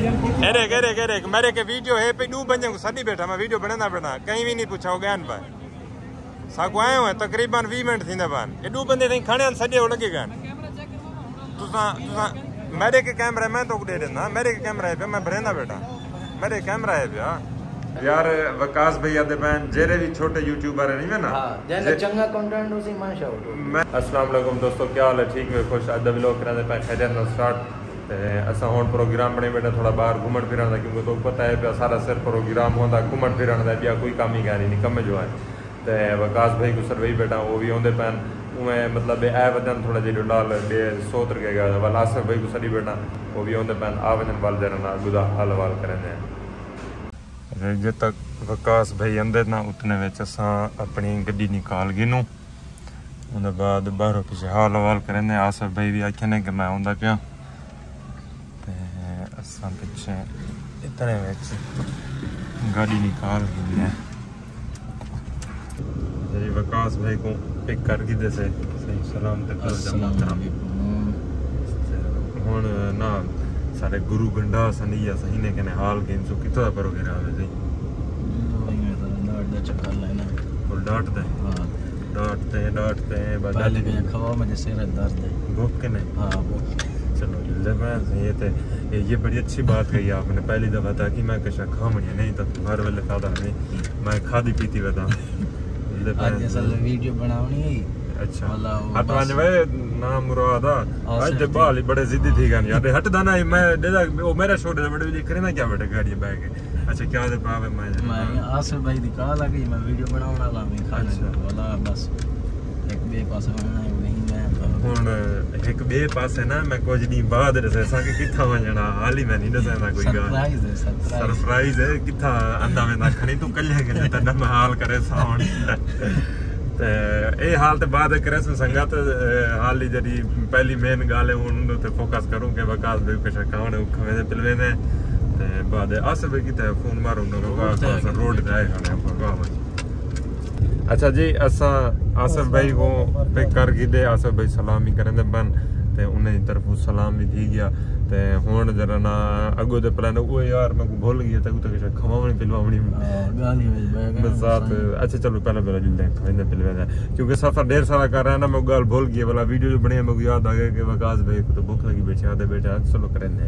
अरे मेरे के वीडियो है पे 2 बजे को सदी बैठा मैं वीडियो बना कहीं भी नहीं पूछा हो गया पर साको आयो है तकरीबन 20 मिनट थींदा पान ए 2 बंदे नहीं खाने सजे हो लगे गन तुसा मेरे के कैमरा मैं तो दे देना मेरे के कैमरा है पे मैं भरेंदा बेटा मेरे कैमरा है पे यार वकास भैया दे बहन जेरे भी छोटे यूट्यूबर है नहीं है ना हां जने चंगा कंटेंट उसी माशाअल्लाह। अस्सलाम वालेकुम दोस्तों, क्या हाल है? ठीक है, खुश अद व्लॉग करांदे पे खैर ना स्टार्ट असा हुण प्रोग्राम बने बैठा थोड़ा बाहर घूमन फिरन दा क्योंकि तो पता है पे सारा सिर प्रोग्राम होंदा घूमन फिरन दा या कोई काम ही गानी नहीं कम जो है ते वकास भाई को सरवई बैठा वो भी होंदे पैन उमे मतलब ए वजन थोड़ा जे डाल दे सोतर के गया वाला आसर भाई को सरी बैठा वो भी होंदे पैन आ वजन वाल देना गुदा हलवाल करने जे तक वकास भाई अंदर ना उतने विच असां अपनी गड्डी निकाल गए नू उनके बाद बाहरों पीछे हाल हवाल करने आसर भाई भी आखे ने कि मैं आंदा पिया असां पिछे इतने विच गाड़ी निकाल गई जी वकास भाई को पिक कर दी से सही सलाम तक हुण ना सारे गुरु गंडा सनी सही ने कने हाल गेम सो कितो पर वगैरह आवे जी और डांटते हां डांटते पहले भी खवा मुझे सिर दर्द है भूख के नहीं हां वो चलो जल्दी मैं ये बड़ी अच्छी बात कही आपने पहली दफा था कि मैं कशा खामणी नहीं तो हर वेले खादा नहीं मैं खादी पीती वदा आज असल वीडियो बनावनी है अच्छा हटवाने वे ना मुरादा आज जब बाल बड़े जिद्दी थी गानी यार हटदा ना मैं देदा वो मेरा छोड़ दे बड़े करे ना क्या बेटा गाड़ी बैठ के अच्छा क्या दे पावे मैं आसिफ भाई दी कॉल आ गई मैं वीडियो बनाने वाला मैं खाने वाला बस एक बे पास होना है वही मैं हुन एक बे पास है ना मैं कुछ दिन बाद दसे सा के किथा वणा हाल ही मैं नहीं दसना कोई सरप्राइज है किथा अंदा में ना खणी तू कल्ले के तना मैं हाल करे साउंड ए हाल ते बाद करे संगत हाल ही जड़ी पहली मेन गाल है उन ते फोकस करूं के वकास भाई के कावने खवे पिलवे ने ते बाद आसर भाई की फोन मारो उन रोड पे आए खाने अच्छा जी असा आसर भाई को पिक कर दे आसर भाई सलामी करने बन ते उन्हें तरफ सलाम भी थी गया ते हुन जरा ना अगो दे प्लान ओ यार मैं को भूल गया तक तो खवावणी पिलवावणी गाली में मजाक अच्छा चलो पहले जल्दी खाने पिलवे क्योंकि सफर ढेर सारा कर रहा है ना मैं गाल भूल गया वाला वीडियो जो बने मेरे याद आ गया कि वकास भाई को तो भूख लगी बैठे आधे बैठे चलो करेंगे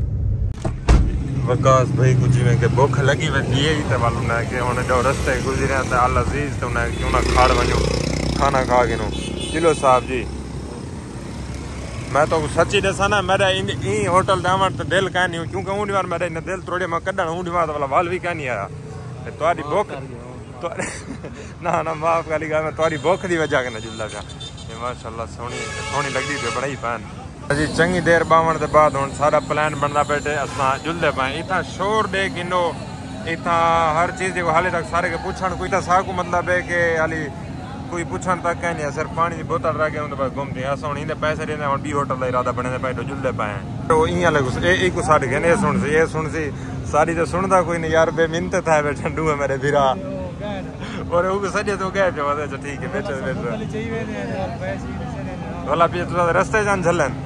वकास भाई को जिवें के भूख लगी वही है ते वालों ने कि हुन जो रास्ते गुजरे ते अल अजीज तो ने क्यों ना खाड़ वणो खाना खा के नो किलो साहब जी मैं तो सच्ची दसा ना मेरा ई होटल दावण तो दिल का नहीं क्योंकि ऊँडी बार मेरा इन दिल थोड़े मैं कढ़ण ऊँडी बार वाला वाल भी क्या नहीं आया तुम्हारी भूख ना ना माफ वाली गल मैं तुम्हारी भूख की वजह के जुलदा पिया माशाल्लाह सोहनी लगदी पे बड़ा ही पैन अजी चंगी देर बावण के बाद हुन सारा प्लान बनदा बैठे असां जुलदे पे इतना शोर दे किनो इतना हर चीज़ जो हाले तक सारे के पूछण कोई तो साकू मतलब है कि हाली कोई पूछण तक कहीं नहीं सिर्फ पानी की बोतल रख के उनके पास घूमती है अस हूँ पैसे देने हम बी होटल का इरादा बने पे जुलदे पे तो इं एक साढ़े कहने ये सुन सी सारी तो सुनता कोई नहीं यार बे मिनत था बैठे डू है मेरे वीरा और वो सजे तो कह पे अच्छा ठीक है बैठे वाला पी तुम रस्ते जान झलन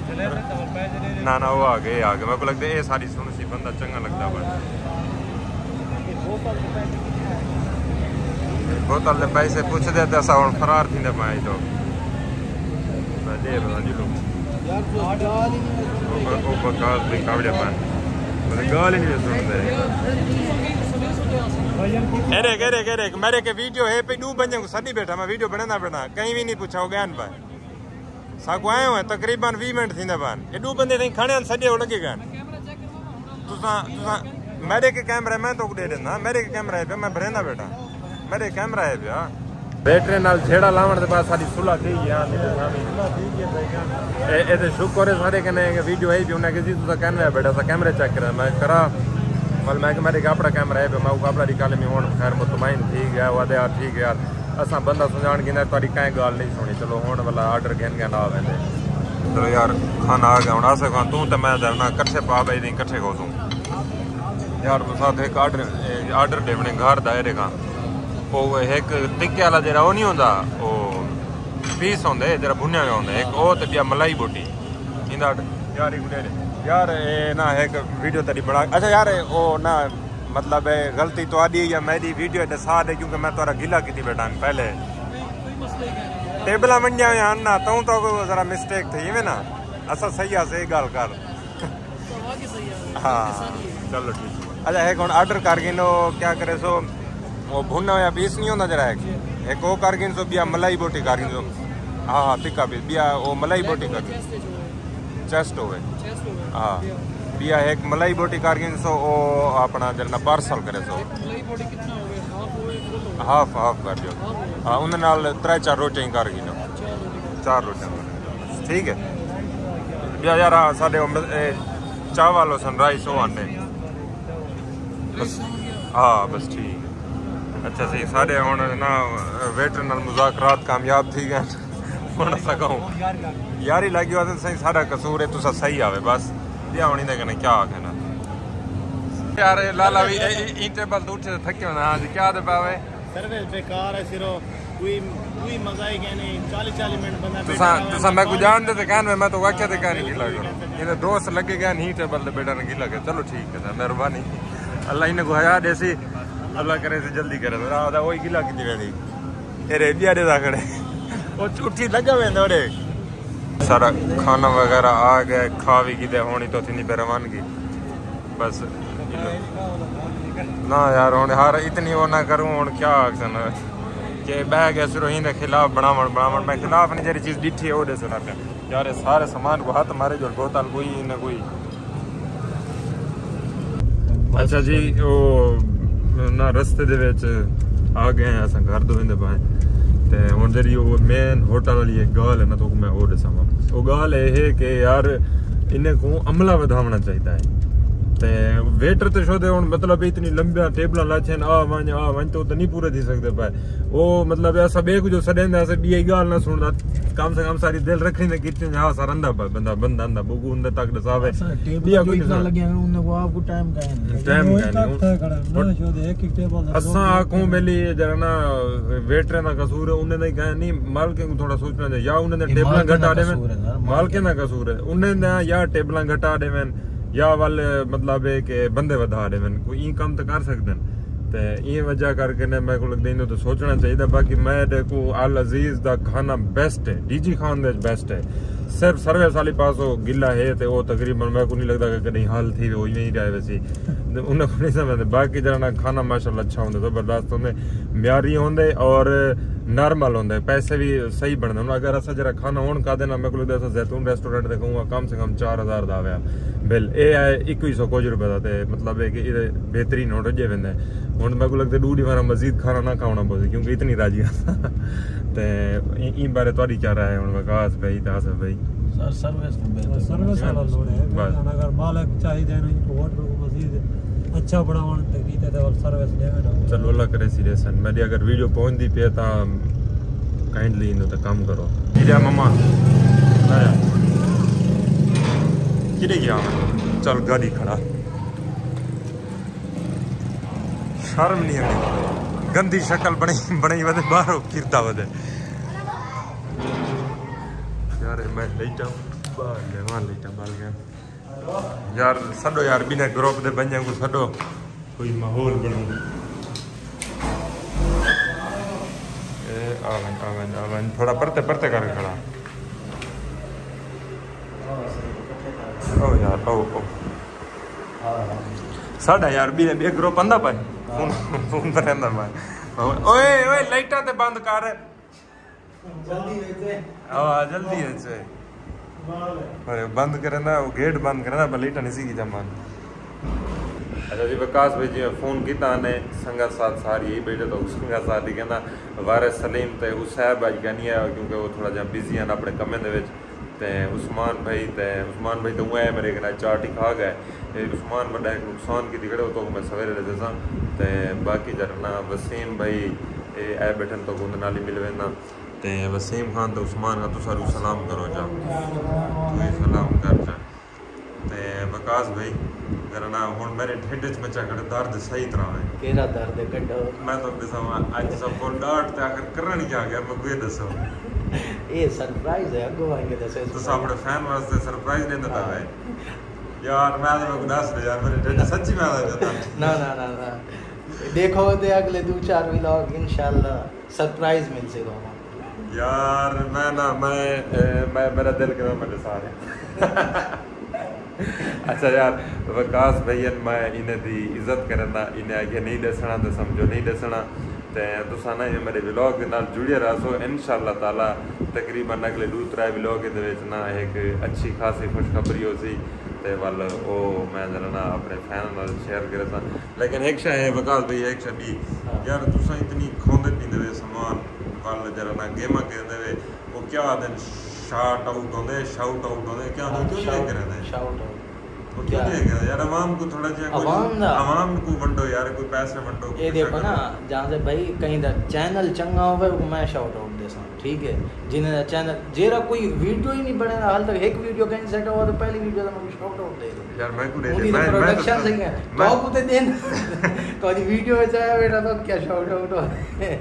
ना वो आ गए मेरे को लगता है ये सारी सुन सी बंदा चंगा लगता बोतल दे पैसे पूछ दे तो असा हुन फरार थी पाए तो वकास भी कावड़े पान गाल ही नहीं सुनते अरे मेरे के वीडियो है पे 2 बजे को सदी बैठा मैं वीडियो बना कहीं भी नहीं पूछा हो गया पर साको आयो है तकरीबन 20 मिनट थींदा पान ए 2 बंदे नहीं खाने सजे हो लगे गन तुसा मेरे के कैमरा मैं तो दे देना मेरे के कैमरा है पे मैं भरेंदा बेटा मेरे कैमरा है पे बैटरी नाल झेड़ा लावण के बाद सारी सुलह थी गया ए ते शुक्र है सारे कने वीडियो है भी उन्हें कि तुसा कैमरा बैठा सा कैमरा चेक करा मैं करा मल मैं मेरे का अपना कैमरा है पे मैं अपना निकाले में हुन खैर मुतमईन ठीक है वादे यार ठीक है यार असा बंदा सुजान गिंदा तारी कहीं गाल नहीं सुनी चलो हुन वाला ऑर्डर घेन गया ना वेंदे चलो यार खाना आ गया हुन आसे खान तू ते मैं दरना कट्ठे पा बई दी कट्ठे को तू यार साथ एक ऑर्डर देवने घर दायरे का वो एक टिक्के वाला जरा वो नहीं होंदा वो पीस होंदे जरा भुन्या हुआ होंदा एक ओ ते मलाई बोटी इंदा यार एक यार ये ना एक वीडियो तेरी बना अच्छा यार वो ना मतलब है गलती तो आदि या मेरी वीडियो दसा दे क्योंकि मैं तोरा गिला की बेटा पहले टेबल मंडिया में आना तू तो जरा मिस्टेक थी में ना असा सही है सही गल कर हाँ चलो ठीक अच्छा एक हम ऑर्डर कर गिन क्या करे सो वो भुना हुआ पीस नहीं होता जरा एक वो कर गिन सो बिया मलाई बोटी कर गिन सो हाँ हाँ तिक्का पीस बिया वो मलाई बोटी कर चेस्ट होवे हाँ बिया एक मलाई बोटी कर गिन सो वो अपना जरा पार्सल करे सो हाफ हाफ कर दियो हाँ उन्हें नाल 3-4 रोटियां कर गिनो 4 रोटियां ठीक है बिया यार साढ़े चावल सनराइज हो आने बस हाँ बस ठीक अच्छा सही साढ़े हम ना वेटर नाल मुज़ाकरात कामयाब थी गए हुण सकूं यारी लगी हुआ सही सारा कसूर है तुसा सही आवे बस दिया होनी दे कने क्या आखना यार लाला भी ई टेबल तो उठे थके होना आज क्या दे पावे सर्विस बेकार है सिरो कोई मजा ही क्या नहीं 40 मिनट बंदा तुसा मैं को जान दे कहन मैं तो वाक्य दे कहने की लगा ये दोस्त लगे गया नहीं टेबल दे बेटा ने की लगे चलो ठीक है मेहरबानी अल्लाह इन्हें को हया देसी अल्लाह करे से जल्दी करे रादा वही गिला की वेंदी अरे बिया दे खड़े ओ उठी लगा वेंदो रे सारा खाना वगैरह आ गया खा भी की होनी तो थी रवानगी बस ना यार हूँ हर इतनी वो ना करूँ हूँ क्या आखन कि बह गया सिरो ही खिलाफ बनावन बनावन मैं खिलाफ नहीं जरी चीज़ डिठी है वो सुना पे यार सारे सामान को हाथ मारे जो बोतल कोई ना कोई अच्छा जी वो ना रस्ते दे विच आ गए हैं असां घर तो वेंदे पाए ते हुण जरी वो मेन होटल वाली एक गाल है ना तो मैं वो दसावां वो गाल है कि यार इन्हें को अमला वधावना चाहिए है ते वेटर तो शोदे हुण मतलब इतनी लंबी टेबल लाछन आ वन तो नहीं पूरे थी सकते पाए वो मतलब ऐसा बे को जो सडेंदा से बी गाल ना सुनदा कम से कम सारी दिल रखनी ने कितने हां सरंदा बंदा बंदा अंदा बुगु अंदर तक दसावे बिया कोई ना लगे उन को आपको टाइम का एक टेबल असा आंखों बेली जरा ना वेटर ना कसूर है उन्हें नहीं कहा नहीं मालिक को थोड़ा सोचना चाहिए या उन्हें टेबल घटा दे मालिक ना कसूर है उन्हें या टेबल घटा दे या वाले मतलब है कि बंदे वधा रहे हैं कोई ई काम तो कर सकते हैं तो ये वजह करके ने मैं को लगता है तो सोचना चाहिए बाकी मैं देखो अल अजीज दा खाना बेस्ट है डीजी खान दे बेस्ट है सिर्फ सर्विस वाली पास वो गिला है तो वो तकरीबन मैं को नहीं लगता कि कहीं हाल थी वो ही रहे वैसे उन्हें को नहीं समझते बाकी जरा खाना माशाल्लाह अच्छा होंगे जबरदस्त होंगे म्यारी होंगे और नॉर्मल होंगे पैसे भी सही बनते अगर असा जरा खाना होने का देना मैं को लगता है जैतून रेस्टोरेंट देखूंगा कम से कम 4000 का आया बिल ये है 2100 कुछ रुपए का मतलब है कि बेहतरीन हो रजे वेंदे हुण मैं को लगता है 2 बार मजीद खाना ना खाना पवे क्योंकि इतनी राजी ते ई बारे तोड़ी क्या राय है हुण विकास भाई तास भाई सर्विस वाला लोड है अगर मालिक चाहिए ना होटल को मजीद अच्छा बनावन तकरीते ते सर्विस देवे ना चलो अल्लाह करे सीरियस मेरी अगर वीडियो पहुंचदी पे ता काइंडली इन तो काम करो इला मम्मा आया किधे गया चल गाड़ी खड़ा शर्म नहीं आती गंदी शक्ल बनी वदे बाहर किरदा वदे यार मैं लेटा बाहर ले मान लेटा बाल गया यार सडो यार बिना ग्रुप दे बंजा को सडो कोई माहौल बनो ए आवन थोड़ा परते कर खड़ा ओ यार ओ साडा यार बे ग्रुप अंदा पाए फोन पर रहंदा मैं ओए लाइटां ते बंद कर जल्दी है अरे बंद करे ना वो गेट बंद करे ना लाइटां नहीं सी जमान अच्छा जी विकास भाई जी फोन किया ने संगत साथ सारी यही बैठे तो संगत साथ ही कहना वारिस सलीम ते उसैब अज क्या नहीं आया क्योंकि वो थोड़ा जहा बिजी हैं अपने कमें दे विच ते उस्मान भाई तो वो है मेरे कन्नै चाट ही खा गए उस्मान बड़ा एक नुकसान की खड़े तो मैं सवेरे दसा ते बाकी जरा ना वसीम भाई ए बैठन तो उन्हें नाल ही मिल वेना ते वसीम खान तो उस्मान का तो सारू सलाम करो जा तू सलाम कर जा ते विकास भाई जरा ना हुण मेरे ढिड च बच्चा कड़े दर्द सही तरह है केरा दर्द कड्डो मैं तो दसावा आज सब को डांट ते आखिर करन क्या गया मैं कोई दसो ये सरप्राइज है अगो आएंगे दसे तो अपने फैन वास्ते सरप्राइज नहीं देता है यार मैं तो गुनास रे यार मेरे ढेड सच्ची में आ जाता ना ना ना ना देखो ते अगले 2-4 व्लॉग इंशाल्लाह सरप्राइज मिल से यार मैं मेरा दिल करे मेरे सारे अच्छा यार विकास भैया मैं इन्हें दी इज्जत करना इन्हें आगे नहीं दसना तो समझो नहीं दसना ते तुसा ना ये मेरे व्लॉग नाल जुड़े रहो इंशाल्लाह ताला तकरीबन अगले 2-3 व्लॉग दे विच ना एक अच्छी खासी खुशखबरी हो सी ते वाल ओ मैं जरा ना अपने फैन नाल शेयर करता लेकिन एक शय है विकास भैया एक शय यार तुसा इतनी खोंदे पींदे वे सामान वाल जरा ना गेमा करदे वे वो क्या आदन शाउट आउट होंदे क्या होंदे क्यों नहीं करदे शाउट आउट क्या है यार आवाम को थोड़ा जिहा आवाम को वंडो यार कोई पैसे वंडो ये देखो ना जहाँ से भाई कहीं दा चैनल चंगा होवे वो मैं शाउट आउट देसा ठीक है जिन्हें चैनल जेरा कोई वीडियो ही नहीं बने हाल तक एक वीडियो कहीं सेट हुआ तो पहली वीडियो तो मैं शाउट आउट दे दूं यार मैं को मैं प्रोडक्शन सही है तो आप उते देन तो ये वीडियो में आया बेटा तो क्या शाउट आउट हो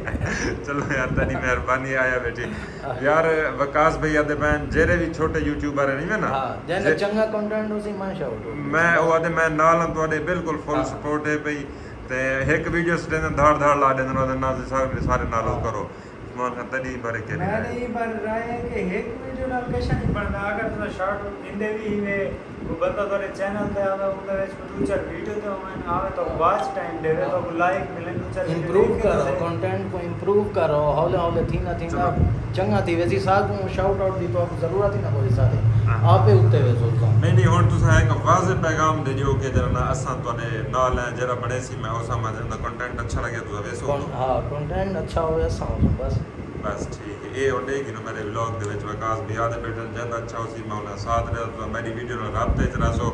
चलो यार तेरी मेहरबानी आया बेटी यार विकास भैया दे बहन जेरे भी छोटे यूट्यूबर है नहीं है ना हां जने चंगा कंटेंट उसी मैं शाउट मैं ओदे मैं नाल तोड़े बिल्कुल फुल सपोर्ट है भाई ते एक वीडियो से धाड़ ला देना ओदे नाल सारे नाल करो मान का तड़ी भरे के मैं नहीं पर रहा है कि एक वीडियो नाल कैसे नहीं बनना अगर तो शॉर्ट इंदे भी में वो बंदा तोरे चैनल पे आवे उनके विच 2-4 वीडियो तो मैं आवे तो वॉच टाइम देवे तो लाइक मिले 2-4 इंप्रूव करो कंटेंट को इंप्रूव करो हौले हौले थीना चंगा थी वैसी साथ को शाउट आउट दी तो जरूरत ही ना कोई सारे आपे उत्ते वे सोचो नहीं हुन तुसा एक वाज़े पैगाम दे जो के जरा ना असा तोने नाल है जरा बने सी मैं ओसा मा जरा कंटेंट अच्छा लगे तो वैसो हां कंटेंट अच्छा हो ऐसा बस ठीक है ये होने कि मेरे व्लॉग दे विच विकास भी आदे बैठन ज्यादा अच्छा होसी मैं उन्हें साथ रह तो मेरी वीडियो ना राब्ते च रहो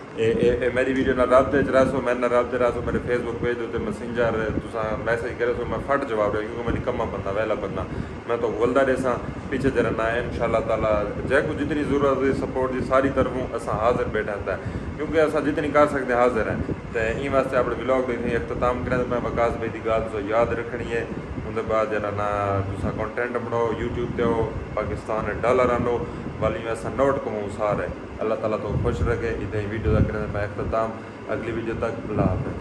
ए मेरी वीडियो ना राब्ते च रहो मैं ना राब्ते रहो मेरे फेसबुक पेज ते मैसेंजर तुसा मैसेज करे तो मैं फट जवाब दे क्योंकि मैं निकम्मा बंदा वेला बंदा मैं तो बोलदा रहसा पीछे जरा ना इंशाल्लाह ताला जे को जितनी जरूरत है सपोर्ट दी सारी तरफों असा हाजिर बैठा है क्योंकि असा जितनी कर सकते हाजिर हैं तो इन वास्ते अपने व्लॉग भी अख्ताम करें मैं विकास भाई की गाल तो याद रखनी है उनके बाद जरा ना तुसा कंटेंट बनाओ यूट्यूब पे हो पाकिस्तान डॉलर आनो वाली में ऐसा नोट कमाऊँ सारे अल्लाह ताला तो खुश रखे इतनी वीडियो का करें मैं अख्ताम अगली वीडियो तक अल्लाह हाफ़िज़।